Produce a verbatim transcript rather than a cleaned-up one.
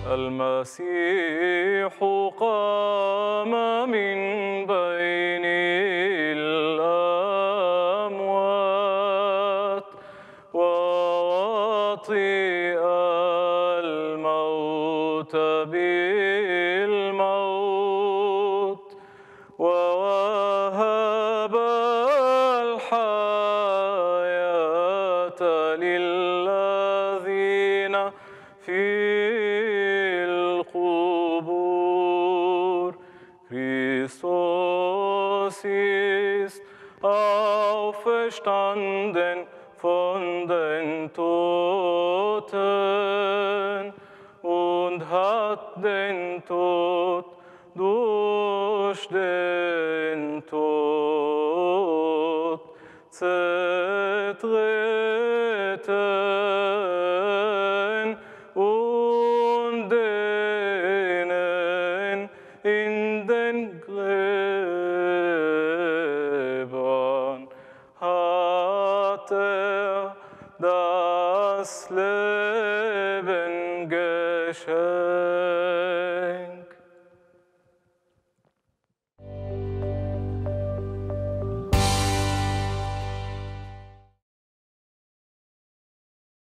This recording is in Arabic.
المسيح قام من بين الأموات ووطئ الموت بالموت ووهب الحياة للذين في القبور. Christus ist auferstanden von den Toten und hat den Tod durch den Tod zertreten und denen in den Gräbern hat er das Leben